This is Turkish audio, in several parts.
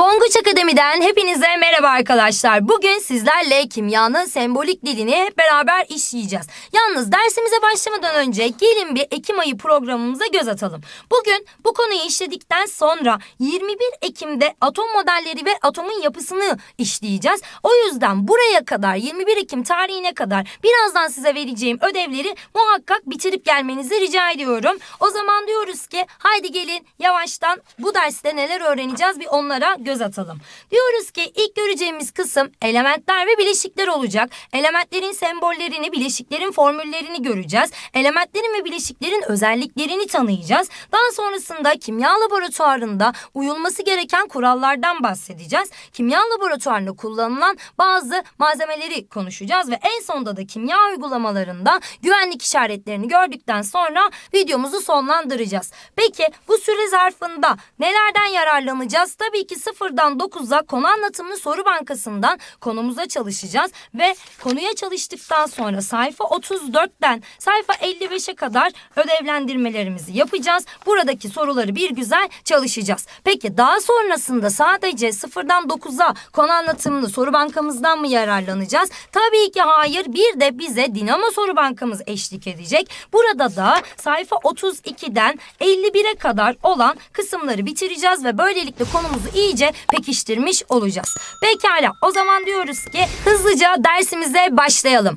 Tonguç Akademi'den hepinize merhaba arkadaşlar. Bugün sizlerle kimyanın sembolik dilini hep beraber işleyeceğiz. Yalnız dersimize başlamadan önce gelin bir Ekim ayı programımıza göz atalım. Bugün bu konuyu işledikten sonra 21 Ekim'de atom modelleri ve atomun yapısını işleyeceğiz. O yüzden buraya kadar 21 Ekim tarihine kadar birazdan size vereceğim ödevleri muhakkak bitirip gelmenizi rica ediyorum. O zaman diyoruz ki haydi gelin yavaştan bu derste neler öğreneceğiz bir onlara göz atalım. Diyoruz ki ilk göreceğimiz kısım elementler ve bileşikler olacak. Elementlerin sembollerini, bileşiklerin formüllerini göreceğiz. Elementlerin ve bileşiklerin özelliklerini tanıyacağız. Daha sonrasında kimya laboratuvarında uyulması gereken kurallardan bahsedeceğiz. Kimya laboratuvarında kullanılan bazı malzemeleri konuşacağız ve en sonunda da kimya uygulamalarında güvenlik işaretlerini gördükten sonra videomuzu sonlandıracağız. Peki bu süre zarfında nelerden yararlanacağız? Tabii ki 0'dan 9'a konu anlatımlı soru bankasından konumuza çalışacağız ve konuya çalıştıktan sonra sayfa 34'ten sayfa 55'e kadar ödevlendirmelerimizi yapacağız. Buradaki soruları bir güzel çalışacağız. Peki daha sonrasında sadece 0'dan 9'a konu anlatımlı soru bankamızdan mı yararlanacağız? Tabii ki hayır. Bir de bize Dinamo soru bankamız eşlik edecek. Burada da sayfa 32'den 51'e kadar olan kısımları bitireceğiz ve böylelikle konumuzu iyice pekiştirmiş olacağız. Pekala, o zaman diyoruz ki hızlıca dersimize başlayalım.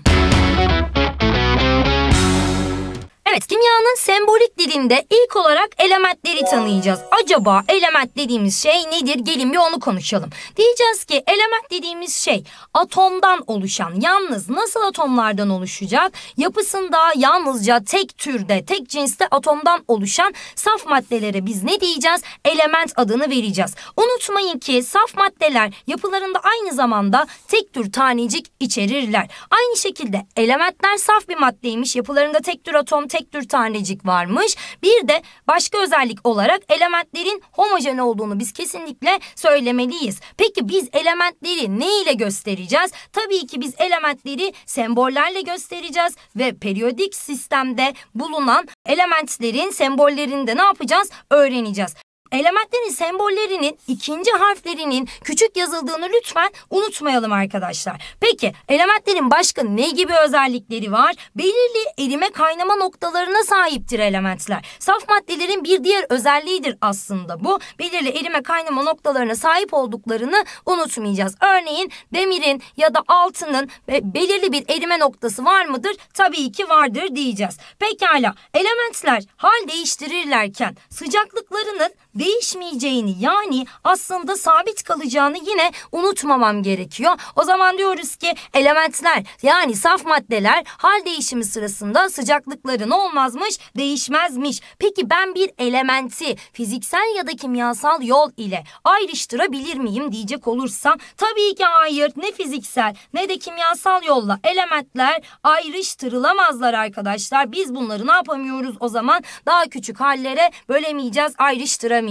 Evet, kimyanın sembolik dilinde ilk olarak elementleri tanıyacağız. Acaba element dediğimiz şey nedir? Gelin bir onu konuşalım. Diyeceğiz ki element dediğimiz şey atomdan oluşan, yalnız nasıl atomlardan oluşacak? Yapısında yalnızca tek türde, tek cinste atomdan oluşan saf maddelere biz ne diyeceğiz? Element adını vereceğiz. Unutmayın ki saf maddeler yapılarında aynı zamanda tek tür tanecik içerirler. Aynı şekilde elementler saf bir maddeymiş. Yapılarında tek tür atom, tek tür tanecik varmış. Bir de başka özellik olarak elementlerin homojen olduğunu biz kesinlikle söylemeliyiz. Peki biz elementleri ne ile göstereceğiz? Tabii ki biz elementleri sembollerle göstereceğiz ve periyodik sistemde bulunan elementlerin sembollerini de ne yapacağız? Öğreneceğiz. Elementlerin sembollerinin ikinci harflerinin küçük yazıldığını lütfen unutmayalım arkadaşlar. Peki elementlerin başka ne gibi özellikleri var? Belirli erime kaynama noktalarına sahiptir elementler. Saf maddelerin bir diğer özelliğidir aslında bu. Belirli erime kaynama noktalarına sahip olduklarını unutmayacağız. Örneğin demirin ya da altının belirli bir erime noktası var mıdır? Tabii ki vardır diyeceğiz. Pekala, elementler hal değiştirirlerken sıcaklıklarının değişmeyeceğini, yani aslında sabit kalacağını yine unutmamam gerekiyor. O zaman diyoruz ki elementler, yani saf maddeler hal değişimi sırasında sıcaklıkları ne olmazmış? Değişmezmiş. Peki ben bir elementi fiziksel ya da kimyasal yol ile ayrıştırabilir miyim diyecek olursam tabii ki hayır. Ne fiziksel ne de kimyasal yolla elementler ayrıştırılamazlar arkadaşlar. Biz bunları ne yapamıyoruz o zaman? Daha küçük hallere bölemeyeceğiz, ayrıştıramayacağız.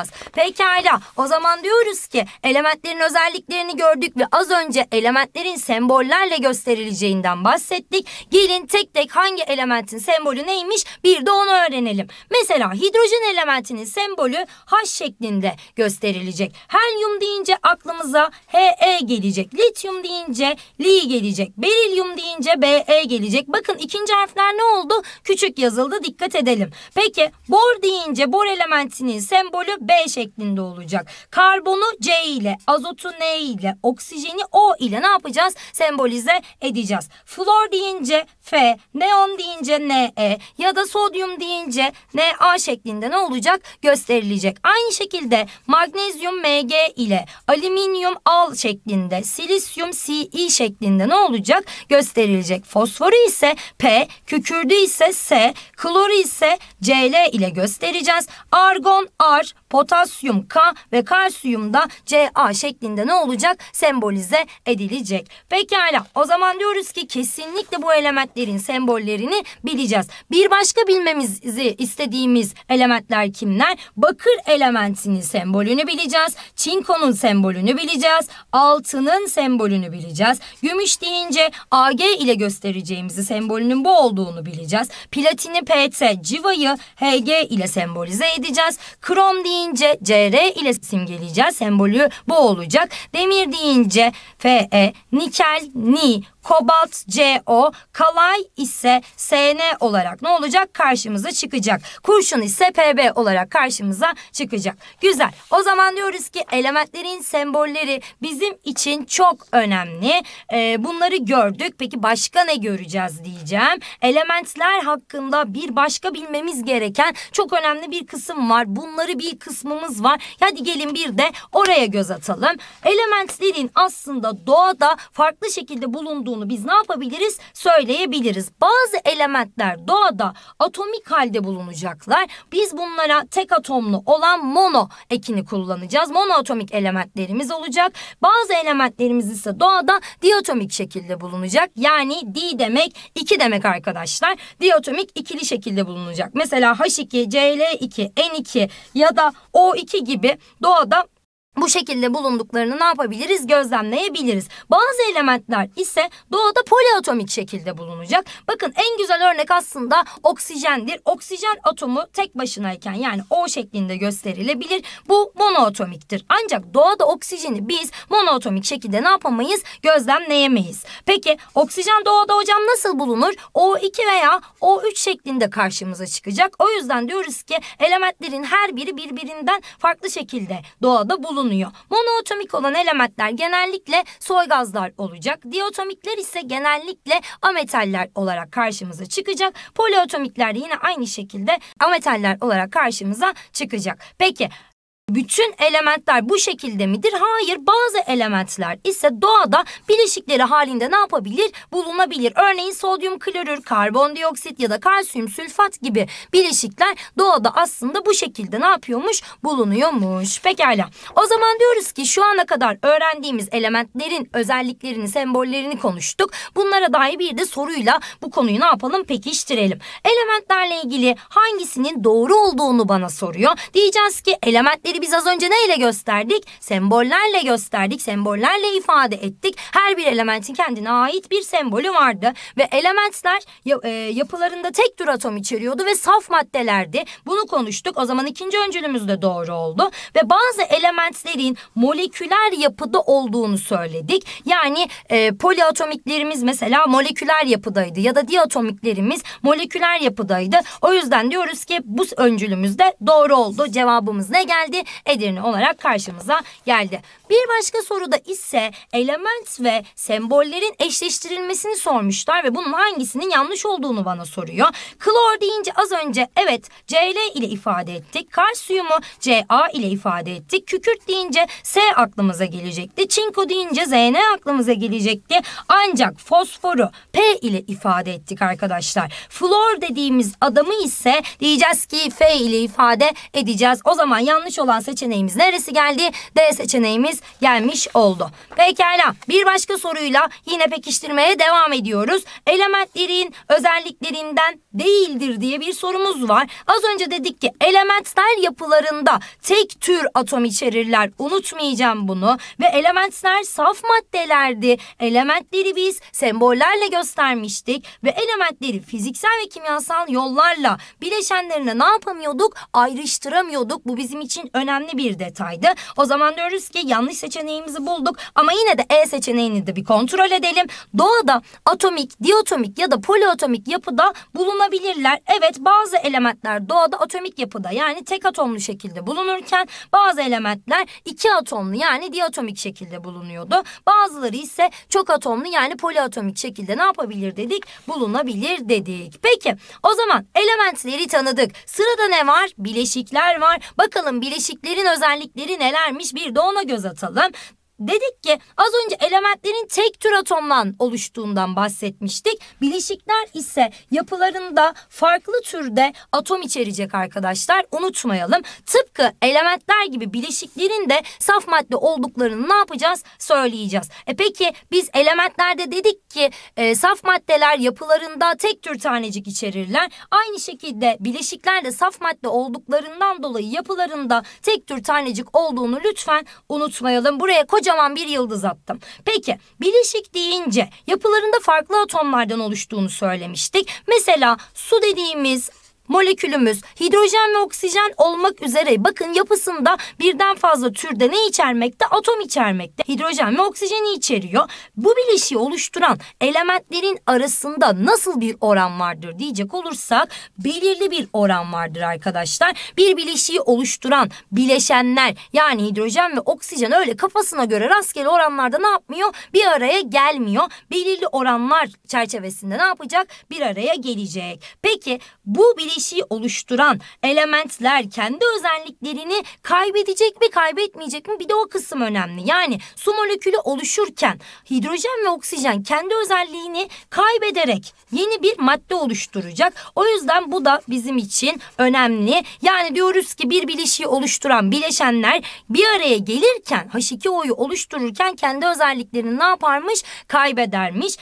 Pekala, o zaman diyoruz ki elementlerin özelliklerini gördük ve az önce elementlerin sembollerle gösterileceğinden bahsettik. Gelin tek tek hangi elementin sembolü neymiş bir de onu öğrenelim. Mesela hidrojen elementinin sembolü H şeklinde gösterilecek. Helyum deyince aklımıza He gelecek. Lityum deyince Li gelecek. Berilyum deyince Be gelecek. Bakın ikinci harfler ne oldu? Küçük yazıldı, dikkat edelim. Peki bor deyince bor elementinin sembolü B şeklinde olacak. Karbonu C ile, azotu N ile, oksijeni O ile ne yapacağız? Sembolize edeceğiz. Flor deyince F, neon deyince Ne ya da sodyum deyince Na şeklinde ne olacak? Gösterilecek. Aynı şekilde magnezyum Mg ile, alüminyum Al şeklinde, silisyum Si şeklinde ne olacak? Gösterilecek. Fosforu ise P, kükürdü ise S, kloru ise Cl ile göstereceğiz. Argon R, potasyum K ve kalsiyum da Ca şeklinde ne olacak? Sembolize edilecek. Pekala, o zaman diyoruz ki kesinlikle bu elementlerin sembollerini bileceğiz. Bir başka bilmemizi istediğimiz elementler kimler? Bakır elementinin sembolünü bileceğiz. Çinkonun sembolünü bileceğiz. Altının sembolünü bileceğiz. Gümüş deyince Ag ile göstereceğimizi, sembolünün bu olduğunu bileceğiz. Platini Pt, civayı Hg ile sembolize edeceğiz. Krom Banyom deyince Cr ile simgeleyeceğiz. Sembolü bu olacak. Demir deyince Fe, nikel, Ni, kobalt, Co, kalay ise Sn olarak ne olacak? Karşımıza çıkacak. Kurşun ise Pb olarak karşımıza çıkacak. Güzel. O zaman diyoruz ki elementlerin sembolleri bizim için çok önemli. Bunları gördük. Peki başka ne göreceğiz diyeceğim. Elementler hakkında bir başka bilmemiz gereken çok önemli bir kısım var. Bunları bir kısmımız var. Hadi gelin bir de oraya göz atalım. Elementlerin aslında doğada farklı şekilde bulunduğunu biz ne yapabiliriz? Söyleyebiliriz. Bazı elementler doğada atomik halde bulunacaklar. Biz bunlara tek atomlu olan mono ekini kullanacağız. Monoatomik elementlerimiz olacak. Bazı elementlerimiz ise doğada diatomik şekilde bulunacak. Yani di demek 2 demek arkadaşlar. Diatomik ikili şekilde bulunacak. Mesela H2, Cl2, N2 ya da O2 gibi doğada bu şekilde bulunduklarını ne yapabiliriz? Gözlemleyebiliriz. Bazı elementler ise doğada poliatomik şekilde bulunacak. Bakın en güzel örnek aslında oksijendir. Oksijen atomu tek başınayken yani O şeklinde gösterilebilir. Bu monoatomiktir. Ancak doğada oksijeni biz monoatomik şekilde ne yapamayız? Gözlemleyemeyiz. Peki oksijen doğada hocam nasıl bulunur? O2 veya O3 şeklinde karşımıza çıkacak. O yüzden diyoruz ki elementlerin her biri birbirinden farklı şekilde doğada bulunur. Monoatomik olan elementler genellikle soy gazlar olacak. Diatomikler ise genellikle ametaller olarak karşımıza çıkacak. Poliatomikler de yine aynı şekilde ametaller olarak karşımıza çıkacak. Peki bütün elementler bu şekilde midir? Hayır. Bazı elementler ise doğada bileşikleri halinde ne yapabilir? Bulunabilir. Örneğin sodyum klorür, karbondioksit ya da kalsiyum sülfat gibi bileşikler doğada aslında bu şekilde ne yapıyormuş? Bulunuyormuş. Pekala. O zaman diyoruz ki şu ana kadar öğrendiğimiz elementlerin özelliklerini, sembollerini konuştuk. Bunlara dair bir de soruyla bu konuyu ne yapalım? Pekiştirelim. Elementlerle ilgili hangisinin doğru olduğunu bana soruyor. Diyeceğiz ki elementleri biz az önce neyle gösterdik? Sembollerle gösterdik. Sembollerle ifade ettik. Her bir elementin kendine ait bir sembolü vardı. Ve elementler yapılarında tek tür atom içeriyordu ve saf maddelerdi. Bunu konuştuk. O zaman ikinci öncülümüz de doğru oldu. Ve bazı elementlerin moleküler yapıda olduğunu söyledik. Yani poliatomiklerimiz mesela moleküler yapıdaydı. Ya da diatomiklerimiz moleküler yapıdaydı. O yüzden diyoruz ki bu öncülümüz de doğru oldu. Cevabımız ne geldi? Edirne olarak karşımıza geldi. Bir başka soruda ise element ve sembollerin eşleştirilmesini sormuşlar ve bunun hangisinin yanlış olduğunu bana soruyor. Klor deyince az önce evet Cl ile ifade ettik. Kalsiyumu Ca ile ifade ettik. Kükürt deyince S aklımıza gelecekti. Çinko deyince Zn aklımıza gelecekti. Ancak fosforu P ile ifade ettik arkadaşlar. Flor dediğimiz adamı ise diyeceğiz ki F ile ifade edeceğiz. O zaman yanlış olan seçeneğimiz neresi geldi? D seçeneğimiz gelmiş oldu. Pekala. Bir başka soruyla yine pekiştirmeye devam ediyoruz. Elementlerin özelliklerinden değildir diye bir sorumuz var. Az önce dedik ki elementler yapılarında tek tür atom içerirler. Unutmayacağım bunu. Ve elementler saf maddelerdi. Elementleri biz sembollerle göstermiştik. Ve elementleri fiziksel ve kimyasal yollarla bileşenlerine ne yapamıyorduk? Ayrıştıramıyorduk. Bu bizim için önemli bir detaydı. O zaman diyoruz ki yanlış seçeneğimizi bulduk ama yine de E seçeneğini de bir kontrol edelim. Doğada atomik, diatomik ya da poliatomik yapıda bulunabilirler. Evet bazı elementler doğada atomik yapıda yani tek atomlu şekilde bulunurken bazı elementler 2 atomlu yani diatomik şekilde bulunuyordu. Bazıları ise çok atomlu yani poliatomik şekilde ne yapabilir dedik? Bulunabilir dedik. Peki o zaman elementleri tanıdık. Sırada ne var? Bileşikler var. Bakalım bileşiklerin özellikleri nelermiş? Bir de ona göz atalım. Dedik ki az önce elementlerin tek tür atomdan oluştuğundan bahsetmiştik. Bileşikler ise yapılarında farklı türde atom içerecek arkadaşlar. Unutmayalım. Tıpkı elementler gibi bileşiklerin de saf madde olduklarını ne yapacağız? Söyleyeceğiz. Peki biz elementlerde dedik ki saf maddeler yapılarında tek tür tanecik içerirler. Aynı şekilde bileşikler de saf madde olduklarından dolayı yapılarında tek tür tanecik olduğunu lütfen unutmayalım. Buraya kocaman bir yıldız attım. Peki bileşik deyince yapılarında farklı atomlardan oluştuğunu söylemiştik. Mesela su dediğimiz molekülümüz hidrojen ve oksijen olmak üzere bakın yapısında birden fazla türde ne içermekte? Atom içermekte. Hidrojen ve oksijeni içeriyor. Bu bileşiği oluşturan elementlerin arasında nasıl bir oran vardır diyecek olursak belirli bir oran vardır arkadaşlar. Bir bileşiği oluşturan bileşenler yani hidrojen ve oksijen öyle kafasına göre rastgele oranlarda ne yapmıyor? Bir araya gelmiyor. Belirli oranlar çerçevesinde ne yapacak? Bir araya gelecek. Peki bu bileşiği oluşturan elementler kendi özelliklerini kaybedecek mi kaybetmeyecek mi? Bir de o kısım önemli. Yani su molekülü oluşurken hidrojen ve oksijen kendi özelliğini kaybederek yeni bir madde oluşturacak. O yüzden bu da bizim için önemli. Yani diyoruz ki bir bileşiği oluşturan bileşenler bir araya gelirken H2O'yu oluştururken kendi özelliklerini ne yaparmış? Kaybedermiş.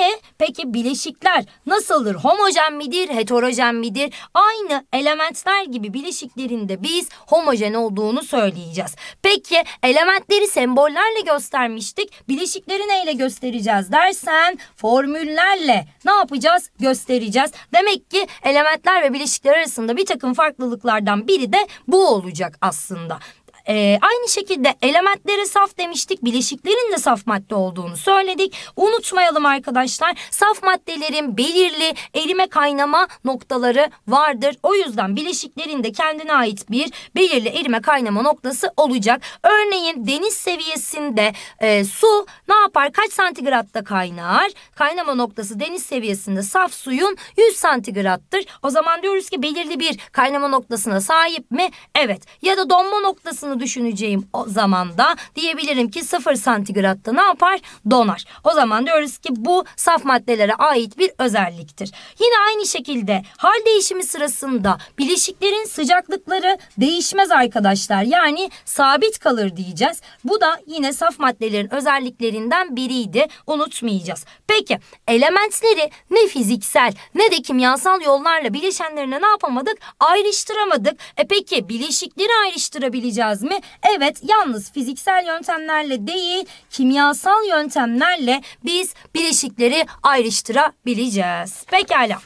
Peki bileşikler nasıldır? Homojen midir? Heterojen midir? Aynı elementler gibi bileşiklerinde biz homojen olduğunu söyleyeceğiz. Peki elementleri sembollerle göstermiştik. Bileşikleri neyle göstereceğiz dersen formüllerle ne yapacağız? Göstereceğiz. Demek ki elementler ve bileşikler arasında bir takım farklılıklardan biri de bu olacak aslında. Aynı şekilde elementlere saf demiştik. Bileşiklerin de saf madde olduğunu söyledik. Unutmayalım arkadaşlar. Saf maddelerin belirli erime kaynama noktaları vardır. O yüzden bileşiklerin de kendine ait bir belirli erime kaynama noktası olacak. Örneğin deniz seviyesinde su ne yapar? Kaç santigratta kaynar? Kaynama noktası deniz seviyesinde saf suyun 100 santigrattır. O zaman diyoruz ki belirli bir kaynama noktasına sahip mi? Evet. Ya da donma noktasını düşüneceğim o zaman da diyebilirim ki 0 santigratta ne yapar? Donar. O zaman diyoruz ki bu saf maddelere ait bir özelliktir. Yine aynı şekilde hal değişimi sırasında bileşiklerin sıcaklıkları değişmez arkadaşlar. Yani sabit kalır diyeceğiz. Bu da yine saf maddelerin özelliklerinden biriydi. Unutmayacağız. Peki elementleri ne fiziksel ne de kimyasal yollarla bileşenlerine ne yapamadık? Ayrıştıramadık. Peki bileşikleri ayrıştırabileceğiz mi? Evet, yalnız fiziksel yöntemlerle değil, kimyasal yöntemlerle biz bileşikleri ayrıştırabileceğiz. Pekala.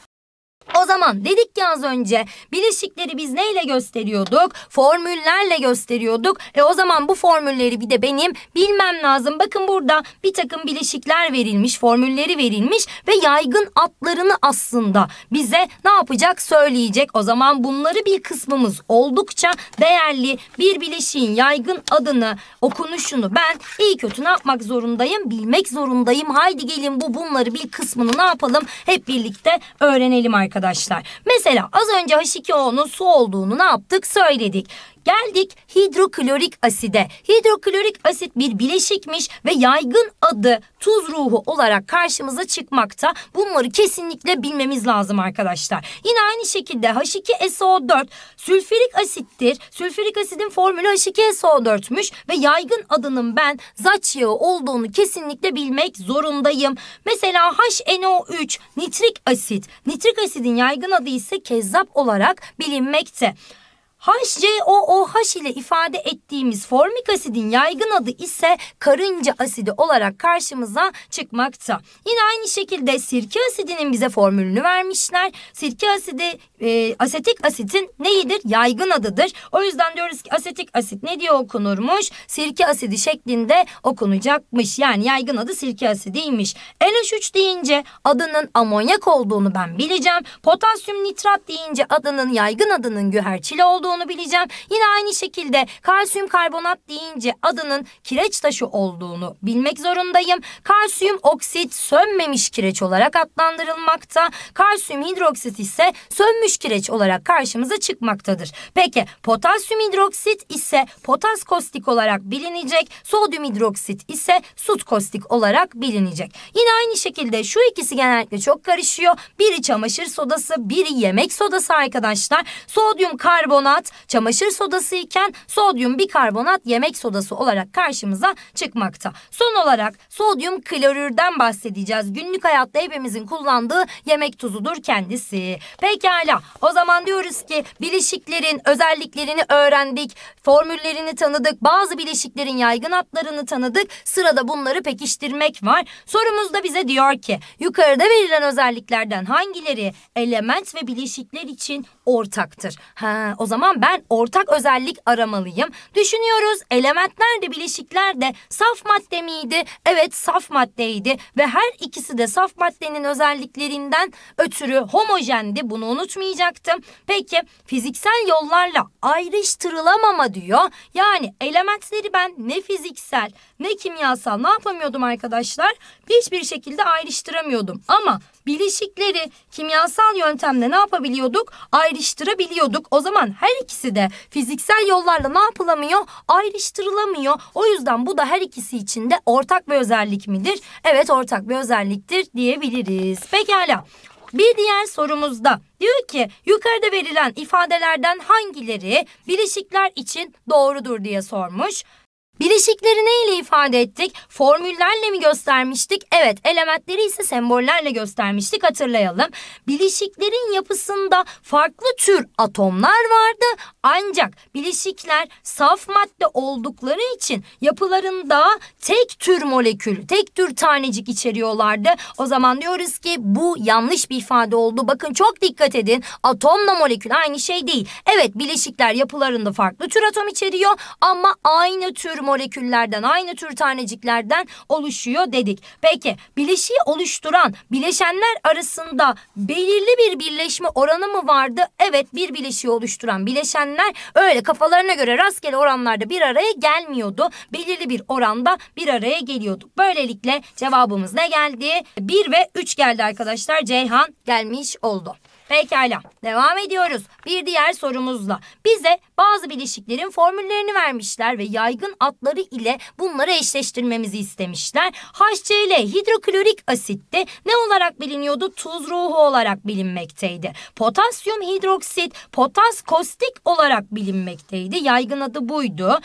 O zaman dedik ki az önce bileşikleri biz neyle gösteriyorduk? Formüllerle gösteriyorduk. O zaman bu formülleri bir de benim bilmem lazım. Bakın burada bir takım bileşikler verilmiş, formülleri verilmiş ve yaygın adlarını aslında bize ne yapacak? Söyleyecek. O zaman bunları bir kısmımız oldukça değerli. Bir bileşiğin yaygın adını, okunuşunu ben iyi kötü ne yapmak zorundayım? Bilmek zorundayım. Haydi gelin bunları bir kısmını ne yapalım? Hep birlikte öğrenelim arkadaşlar. Mesela az önce H2O'nun su olduğunu ne yaptık? Söyledik. Geldik hidroklorik aside. Hidroklorik asit bir bileşikmiş ve yaygın adı tuz ruhu olarak karşımıza çıkmakta. Bunları kesinlikle bilmemiz lazım arkadaşlar. Yine aynı şekilde H2SO4 sülfürik asittir. Sülfürik asidin formülü H2SO4'müş ve yaygın adının ben zaç yağı olduğunu kesinlikle bilmek zorundayım. Mesela HNO3 nitrik asit. Nitrik asidin yaygın adı ise kezzap olarak bilinmekte. HCOOH ile ifade ettiğimiz formik asidin yaygın adı ise karınca asidi olarak karşımıza çıkmakta. Yine aynı şekilde sirke asidinin bize formülünü vermişler. Sirke asidi asetik asitin neyidir? Yaygın adıdır. O yüzden diyoruz ki asetik asit ne diye okunurmuş? Sirke asidi şeklinde okunacakmış. Yani yaygın adı sirke asidiymiş. NH3 deyince adının amonyak olduğunu ben bileceğim. Potasyum nitrat deyince adının yaygın adının güherçil olduğunu bileceğim. Yine aynı şekilde kalsiyum karbonat deyince adının kireç taşı olduğunu bilmek zorundayım. Kalsiyum oksit sönmemiş kireç olarak adlandırılmakta. Kalsiyum hidroksit ise sönmüş kireç olarak karşımıza çıkmaktadır. Peki potasyum hidroksit ise potas kostik olarak bilinecek. Sodyum hidroksit ise sut kostik olarak bilinecek. Yine aynı şekilde şu ikisi genellikle çok karışıyor. Biri çamaşır sodası, biri yemek sodası arkadaşlar. Sodyum karbonat çamaşır sodası iken sodyum bikarbonat yemek sodası olarak karşımıza çıkmakta. Son olarak sodyum klorürden bahsedeceğiz. Günlük hayatta hepimizin kullandığı yemek tuzudur kendisi. Pekala. O zaman diyoruz ki bileşiklerin özelliklerini öğrendik. Formüllerini tanıdık. Bazı bileşiklerin yaygın adlarını tanıdık. Sırada bunları pekiştirmek var. Sorumuz da bize diyor ki yukarıda verilen özelliklerden hangileri element ve bileşikler için ortaktır. O zaman ben ortak özellik aramalıyım. Düşünüyoruz, elementler de bileşikler de saf madde miydi? Evet, saf maddeydi ve her ikisi de saf maddenin özelliklerinden ötürü homojendi. Bunu unutmayacaktım. Peki fiziksel yollarla ayrıştırılamama diyor. Yani elementleri ben ne fiziksel ne kimyasal ne yapamıyordum arkadaşlar? Hiçbir şekilde ayrıştıramıyordum. Ama bileşikleri kimyasal yöntemle ne yapabiliyorduk? Ayrıştırabiliyorduk. O zaman her ikisi de fiziksel yollarla ne yapılamıyor? Ayrıştırılamıyor. O yüzden bu da her ikisi için de ortak bir özellik midir? Evet, ortak bir özelliktir diyebiliriz. Pekala. Bir diğer sorumuzda diyor ki yukarıda verilen ifadelerden hangileri bileşikler için doğrudur diye sormuş. Bileşikleri neyle ifade ettik? Formüllerle mi göstermiştik? Evet, elementleri ise sembollerle göstermiştik, hatırlayalım. Bileşiklerin yapısında farklı tür atomlar vardı. Ancak bileşikler saf madde oldukları için yapılarında tek tür molekül, tek tür tanecik içeriyorlardı. O zaman diyoruz ki bu yanlış bir ifade oldu. Bakın çok dikkat edin. Atomla molekül aynı şey değil. Evet, bileşikler yapılarında farklı tür atom içeriyor ama aynı tür moleküllerden, aynı tür taneciklerden oluşuyor dedik. Peki bileşiği oluşturan bileşenler arasında belirli bir birleşme oranı mı vardı? Evet, bir bileşiği oluşturan bileşenler öyle kafalarına göre rastgele oranlarda bir araya gelmiyordu. Belirli bir oranda bir araya geliyordu. Böylelikle cevabımız ne geldi? 1 ve 3 geldi arkadaşlar. Ceyhan gelmiş oldu. Pekala, devam ediyoruz. Bir diğer sorumuzla. Bize bazı bileşiklerin formüllerini vermişler ve yaygın adları ile bunları eşleştirmemizi istemişler. HCl hidroklorik asitti. Ne olarak biliniyordu? Tuz ruhu olarak bilinmekteydi. Potasyum hidroksit, potas kostik olarak bilinmekteydi. Yaygın adı buydu.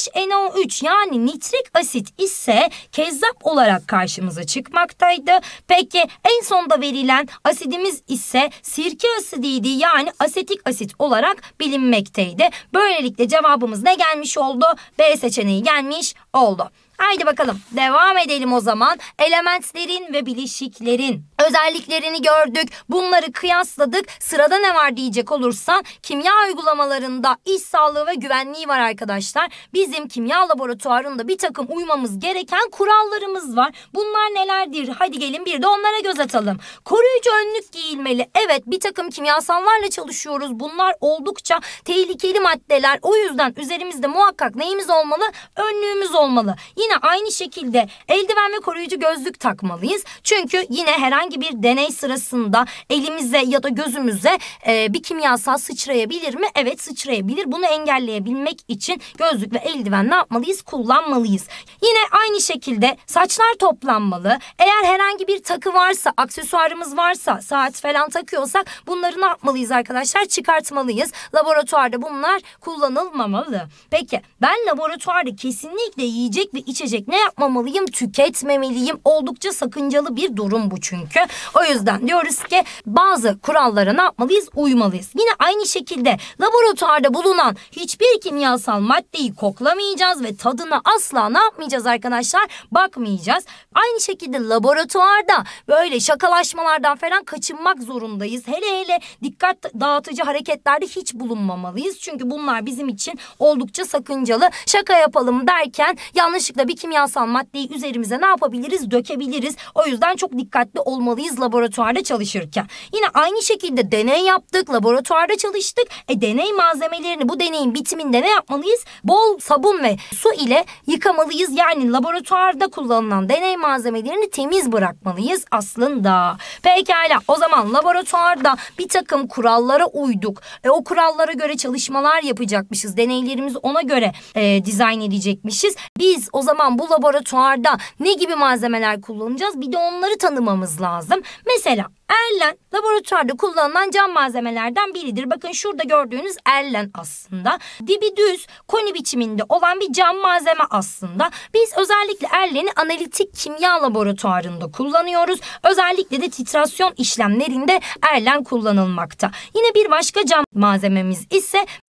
HNO3 yani nitrik asit ise kezzap olarak karşımıza çıkmaktaydı. Peki en sonda verilen asidimiz ise sirke asidiydi, yani asetik asit olarak bilinmekteydi. Böylelikle cevabımız ne gelmiş oldu? B seçeneği gelmiş oldu. Haydi bakalım devam edelim o zaman. Elementlerin ve bileşiklerin özelliklerini gördük. Bunları kıyasladık. Sırada ne var diyecek olursan kimya uygulamalarında iş sağlığı ve güvenliği var arkadaşlar. Bizim kimya laboratuvarında bir takım uymamız gereken kurallarımız var. Bunlar nelerdir? Hadi gelin bir de onlara göz atalım. Koruyucu önlük giyilmeli. Evet, bir takım kimyasallarla çalışıyoruz. Bunlar oldukça tehlikeli maddeler. O yüzden üzerimizde muhakkak neyimiz olmalı? Önlüğümüz olmalı. Yine aynı şekilde eldiven ve koruyucu gözlük takmalıyız. Çünkü yine herhangi bir deney sırasında elimize ya da gözümüze bir kimyasal sıçrayabilir mi? Evet, sıçrayabilir. Bunu engelleyebilmek için gözlük ve eldiven ne yapmalıyız? Kullanmalıyız. Yine aynı şekilde saçlar toplanmalı. Eğer herhangi bir takı varsa, aksesuarımız varsa, saat falan takıyorsak bunları ne yapmalıyız arkadaşlar? Çıkartmalıyız. Laboratuvarda bunlar kullanılmamalı. Peki ben laboratuvarda kesinlikle yiyecek ve içecek ne yapmamalıyım? Tüketmemeliyim. Oldukça sakıncalı bir durum bu çünkü. O yüzden diyoruz ki bazı kurallara ne yapmalıyız? Uymalıyız. Yine aynı şekilde laboratuvarda bulunan hiçbir kimyasal maddeyi koklamayacağız ve tadına asla ne yapmayacağız arkadaşlar? Bakmayacağız. Aynı şekilde laboratuvarda böyle şakalaşmalardan falan kaçınmak zorundayız. Hele hele dikkat dağıtıcı hareketlerde hiç bulunmamalıyız. Çünkü bunlar bizim için oldukça sakıncalı. Şaka yapalım derken yanlışlıkla bir kimyasal maddeyi üzerimize ne yapabiliriz? Dökebiliriz. O yüzden çok dikkatli olmalıyız laboratuvarda çalışırken. Yine aynı şekilde deney yaptık. Laboratuvarda çalıştık. Deney malzemelerini bu deneyin bitiminde ne yapmalıyız? Bol sabun ve su ile yıkamalıyız. Yani laboratuvarda kullanılan deney malzemelerini temiz bırakmalıyız aslında. Pekala, o zaman laboratuvarda bir takım kurallara uyduk. O kurallara göre çalışmalar yapacakmışız. Deneylerimizi ona göre dizayn edecekmişiz. Biz o zaman bu laboratuvarda ne gibi malzemeler kullanacağız? Bir de onları tanımamız lazım. Mesela Erlen laboratuvarda kullanılan cam malzemelerden biridir. Bakın şurada gördüğünüz Erlen aslında. Dibi düz, koni biçiminde olan bir cam malzeme aslında. Biz özellikle Erlen'i analitik kimya laboratuvarında kullanıyoruz. Özellikle de titrasyon işlemlerinde Erlen kullanılmakta. Yine bir başka cam malzememiz ise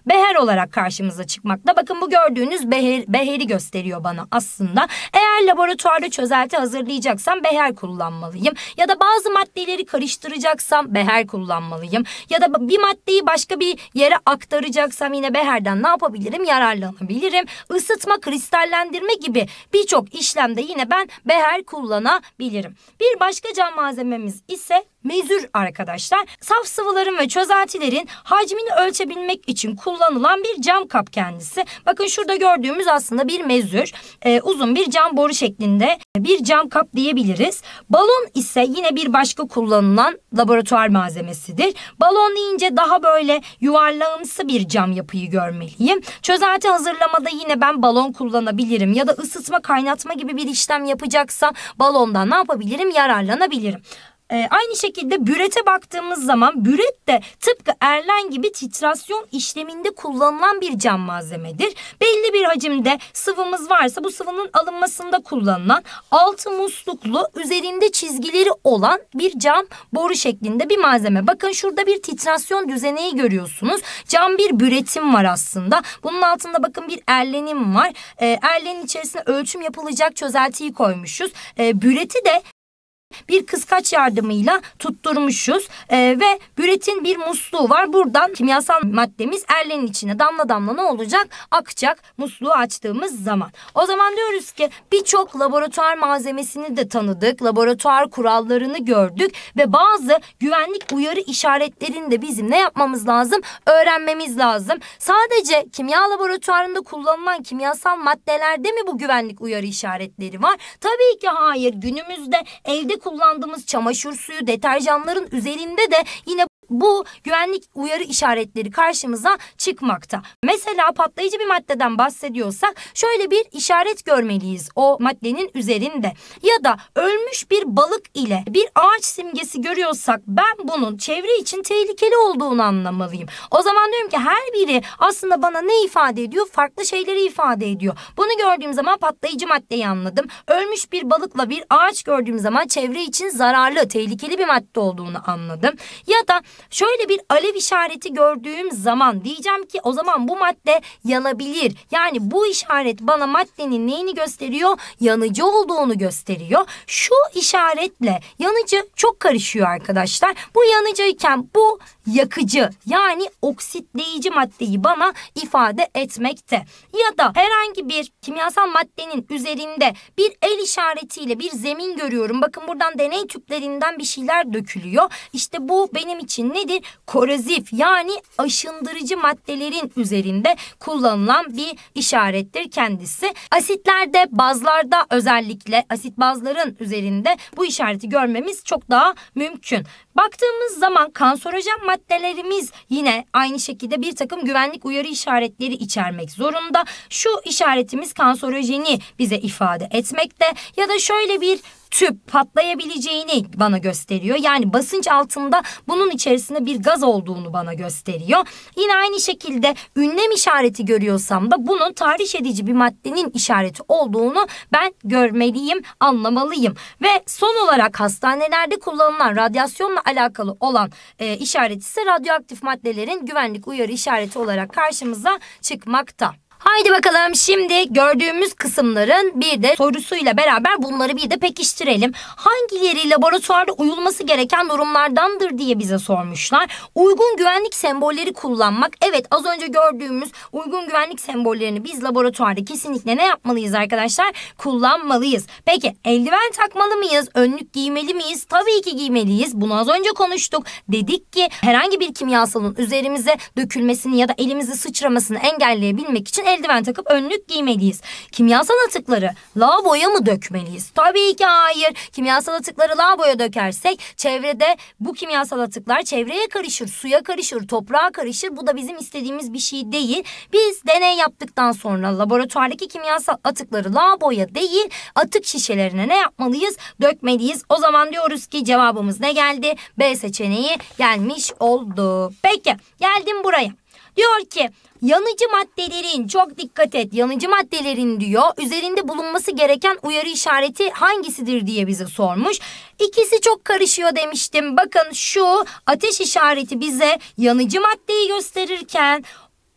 beher olarak karşımıza çıkmakta. Bakın bu gördüğünüz beheri gösteriyor bana aslında. Eğer laboratuvarda çözelti hazırlayacaksam beher kullanmalıyım. Ya da bazı maddeleri karıştıracaksam beher kullanmalıyım. Ya da bir maddeyi başka bir yere aktaracaksam yine beherden ne yapabilirim? Yararlanabilirim. Isıtma, kristallendirme gibi birçok işlemde yine ben beher kullanabilirim. Bir başka cam malzememiz ise mezür arkadaşlar. Saf sıvıların ve çözeltilerin hacmini ölçebilmek için kullanılan bir cam kap kendisi. Bakın şurada gördüğümüz aslında bir mezür. Uzun bir cam boru şeklinde bir cam kap diyebiliriz. Balon ise yine bir başka kullanılan laboratuvar malzemesidir. Balon deyince daha böyle yuvarlağımsı bir cam yapıyı görmeliyim. Çözelti hazırlamada yine ben balon kullanabilirim. Ya da ısıtma, kaynatma gibi bir işlem yapacaksa balondan ne yapabilirim? Yararlanabilirim. Aynı şekilde bürete baktığımız zaman büret de tıpkı erlen gibi titrasyon işleminde kullanılan bir cam malzemedir. Belli bir hacimde sıvımız varsa bu sıvının alınmasında kullanılan altı musluklu üzerinde çizgileri olan bir cam boru şeklinde bir malzeme. Bakın şurada bir titrasyon düzeneği görüyorsunuz. Cam bir büretim var aslında. Bunun altında bakın bir erlenim var. Erlenin içerisine ölçüm yapılacak çözeltiyi koymuşuz. Büreti de bir kıskaç yardımıyla tutturmuşuz ve büretin bir musluğu var. Buradan kimyasal maddemiz erlenin içine damla damla ne olacak? Akacak musluğu açtığımız zaman. O zaman diyoruz ki birçok laboratuvar malzemesini de tanıdık. Laboratuvar kurallarını gördük ve bazı güvenlik uyarı işaretlerini de bizim ne yapmamız lazım? Öğrenmemiz lazım. Sadece kimya laboratuvarında kullanılan kimyasal maddelerde mi bu güvenlik uyarı işaretleri var? Tabii ki hayır. Günümüzde evde kullandığımız çamaşır suyu, deterjanların üzerinde de yine bu güvenlik uyarı işaretleri karşımıza çıkmakta. Mesela patlayıcı bir maddeden bahsediyorsak şöyle bir işaret görmeliyiz o maddenin üzerinde. Ya da ölmüş bir balık ile bir ağaç simgesi görüyorsak ben bunun çevre için tehlikeli olduğunu anlamalıyım. O zaman diyorum ki her biri aslında bana ne ifade ediyor? Farklı şeyleri ifade ediyor. Bunu gördüğüm zaman patlayıcı maddeyi anladım. Ölmüş bir balıkla bir ağaç gördüğüm zaman çevre için zararlı, tehlikeli bir madde olduğunu anladım. Ya da şöyle bir alev işareti gördüğüm zaman diyeceğim ki o zaman bu madde yanabilir. Yani bu işaret bana maddenin neyini gösteriyor? Yanıcı olduğunu gösteriyor. Şu işaretle yanıcı çok karışıyor arkadaşlar. Bu yanıcıyken bu yakıcı yani oksitleyici maddeyi bana ifade etmekte. Ya da herhangi bir kimyasal maddenin üzerinde bir el işaretiyle bir zemin görüyorum. Bakın buradan deney tüplerinden bir şeyler dökülüyor. İşte bu benim için nedir? Korozif yani aşındırıcı maddelerin üzerinde kullanılan bir işarettir kendisi. Asitlerde, bazlarda özellikle asit bazların üzerinde bu işareti görmemiz çok daha mümkün. Baktığımız zaman kanserojen maddelerimiz yine aynı şekilde bir takım güvenlik uyarı işaretleri içermek zorunda. Şu işaretimiz kanserojeni bize ifade etmekte ya da şöyle bir tüp patlayabileceğini bana gösteriyor. Yani basınç altında bunun içerisinde bir gaz olduğunu bana gösteriyor. Yine aynı şekilde ünlem işareti görüyorsam da bunun tahriş edici bir maddenin işareti olduğunu ben görmeliyim, anlamalıyım. Ve son olarak hastanelerde kullanılan radyasyonla alakalı olan işaret ise radyoaktif maddelerin güvenlik uyarı işareti olarak karşımıza çıkmakta. Haydi bakalım şimdi gördüğümüz kısımların bir de sorusuyla beraber bunları bir de pekiştirelim. Hangileri laboratuvarda uyulması gereken durumlardandır diye bize sormuşlar. Uygun güvenlik sembolleri kullanmak. Evet, az önce gördüğümüz uygun güvenlik sembollerini biz laboratuvarda kesinlikle ne yapmalıyız arkadaşlar? Kullanmalıyız. Peki eldiven takmalı mıyız? Önlük giymeli miyiz? Tabii ki giymeliyiz. Bunu az önce konuştuk. Dedik ki herhangi bir kimyasalın üzerimize dökülmesini ya da elimizi sıçramasını engelleyebilmek için eldiven takıp önlük giymeliyiz. Kimyasal atıkları lavaboya mı dökmeliyiz? Tabii ki hayır. Kimyasal atıkları lavaboya dökersek çevrede bu kimyasal atıklar çevreye karışır, suya karışır, toprağa karışır. Bu da bizim istediğimiz bir şey değil. Biz deney yaptıktan sonra laboratuvardaki kimyasal atıkları lavaboya değil, atık şişelerine ne yapmalıyız? Dökmeliyiz. O zaman diyoruz ki cevabımız ne geldi? B seçeneği gelmiş oldu. Peki geldim buraya. Diyor ki yanıcı maddelerin, çok dikkat et, yanıcı maddelerin diyor üzerinde bulunması gereken uyarı işareti hangisidir diye bize sormuş. İkisi çok karışıyor demiştim. Bakın şu ateş işareti bize yanıcı maddeyi gösterirken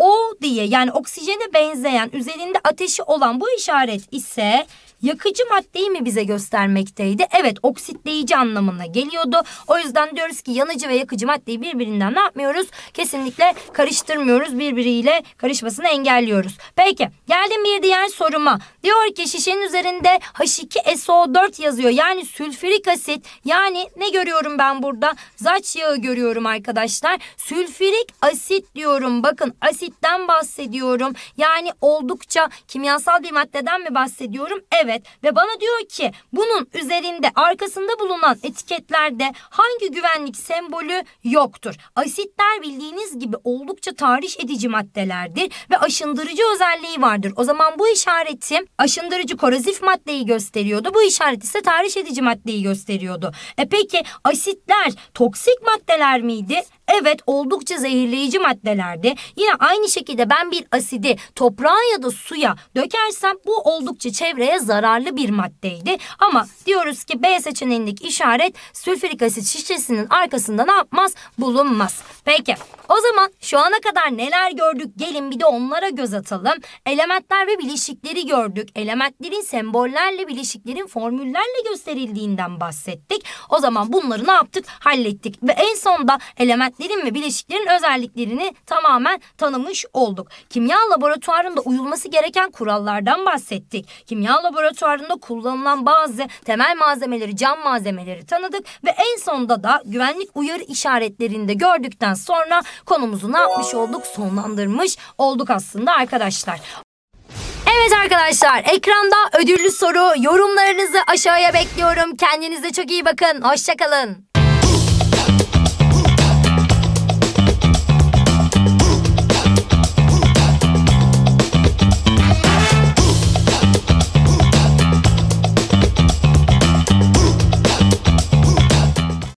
O diye yani oksijene benzeyen üzerinde ateşi olan bu işaret ise yakıcı maddeyi mi bize göstermekteydi? Evet, oksitleyici anlamına geliyordu. O yüzden diyoruz ki yanıcı ve yakıcı maddeyi birbirinden ne yapmıyoruz? Kesinlikle karıştırmıyoruz. Birbiriyle karışmasını engelliyoruz. Peki geldim bir diğer soruma. Diyor ki şişenin üzerinde H2SO4 yazıyor. Yani sülfürik asit. Yani ne görüyorum ben burada? Zaç yağı görüyorum arkadaşlar. Sülfürik asit diyorum. Bakın asitten bahsediyorum. Yani oldukça kimyasal bir maddeden mi bahsediyorum? Evet. Ve bana diyor ki bunun üzerinde arkasında bulunan etiketlerde hangi güvenlik sembolü yoktur? Asitler bildiğiniz gibi oldukça tahriş edici maddelerdir ve aşındırıcı özelliği vardır. O zaman bu işareti aşındırıcı korozif maddeyi gösteriyordu. Bu işaret ise tahriş edici maddeyi gösteriyordu. Peki asitler toksik maddeler miydi? Evet, oldukça zehirleyici maddelerdi. Yine aynı şekilde ben bir asidi toprağa ya da suya dökersem bu oldukça çevreye zararlı bir maddeydi. Ama diyoruz ki B seçeneğindeki işaret sülfürik asit şişesinin arkasında ne yapmaz? Bulunmaz. Peki o zaman şu ana kadar neler gördük? Gelin bir de onlara göz atalım. Elementler ve bileşikleri gördük. Elementlerin sembollerle, bileşiklerin formüllerle gösterildiğinden bahsettik. O zaman bunları ne yaptık? Hallettik. Ve en sonda elementlerin ve bileşiklerin özelliklerini tamamen tanımış olduk. Kimya laboratuvarında uyulması gereken kurallardan bahsettik. Kimya laboratuvarında kullanılan bazı temel malzemeleri, cam malzemeleri tanıdık ve en sonda da güvenlik uyarı işaretlerini de gördükten sonra konumuzu ne yapmış olduk? Sonlandırmış olduk aslında arkadaşlar. Evet arkadaşlar, ekranda ödüllü soru, yorumlarınızı aşağıya bekliyorum. Kendinize çok iyi bakın. Hoşça kalın.